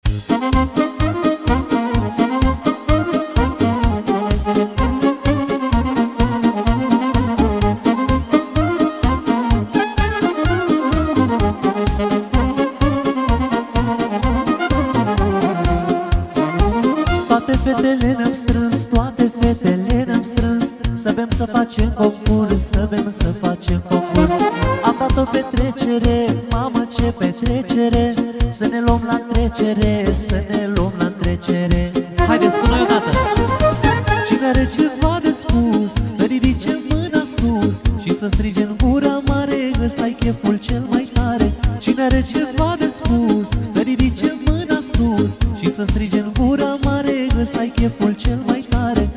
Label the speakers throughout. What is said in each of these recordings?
Speaker 1: Toate fetele ne-am strâns, toate fetele ne-am strâns, să bem, să facem concurs, să bem, să facem concurs. Am dat o petrecere, mamă ce petrecere, să ne luăm la trecere, să ne luăm la trecere.
Speaker 2: Haideți cu noi odată!
Speaker 1: Cine are ceva de spus, să ridice mâna sus și să strige în gura mare, ăsta-i cheful cel mai tare. Cine are ceva de spus, să ridice mâna sus și să strige în gura mare, ăsta-i cheful cel mai tare.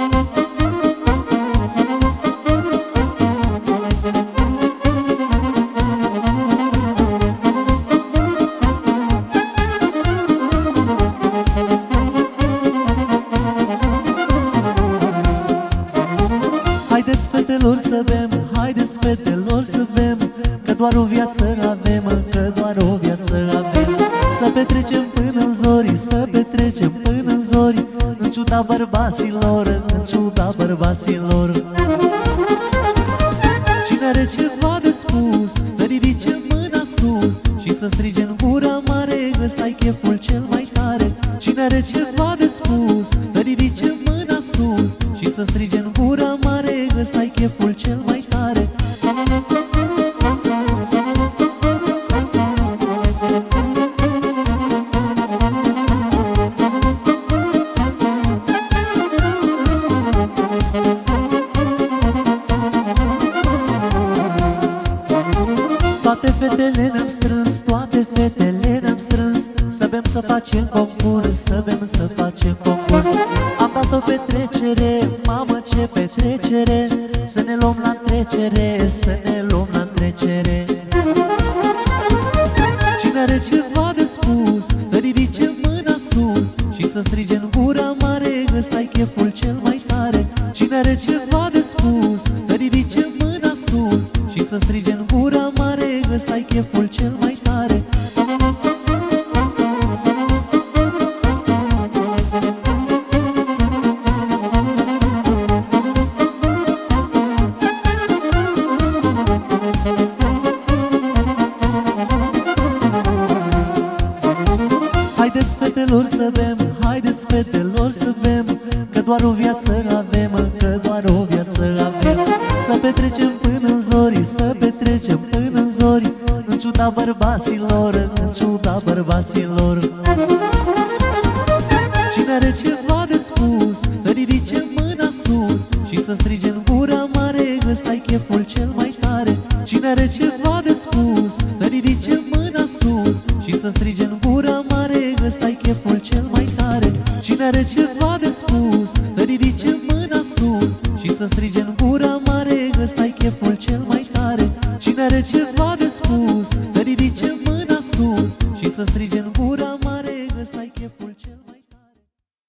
Speaker 1: Haideți fetelor să bem, haideți fetelor să bem, că doar o viață avem, că doar o viață avem. Să petrecem până în zori, să petrecem până în zori, în ciuda bărbaților, în ciuda bărbaților. Cine are ceva de spus, să ridice mâna sus și să strige în gura mare, ăsta-i cheful cel mai tare. Cine are ceva de spus, să ridice mâna sus și să strige în gura mare, ăsta-i cheful cel mai tare. Toate fetele ne-am strâns, toate fetele ne-am strâns, să bem, să facem concurs, să bem, să facem concurs. Am dat o petrecere, mamă ce petrecere, să ne luăm la trecere, să ne luăm la trecere. Cine are ceva de spus, să ridice mâna sus și să strige în gura mare, ăsta-i cheful cel mai tare. Cine are ceva de spus, să ridice mâna sus și să strige în gura mare, ăsta-i cheful cel mai tare. Haideți fetelor să bem, haideți fetelor să bem, că doar o viață avem, că doar o viață avem. Să petrecem până în zori, să petrecem până în zori, în ciuda bărbaților, în ciuda bărbaților. Cine are ceva de spus, să ridice mâna sus și să strige în gura mare, ăsta-i cheful cel mai tare. Cine are ceva de spus, să ridice mâna sus și să strige în gura mare, ăsta-i cheful cel mai tare. Cine are ceva de spus, să ridice mâna sus și să strige în gura mare, ăsta-i cheful cel mai tare. Cine are ceva de spus, să ridice mâna sus și să strige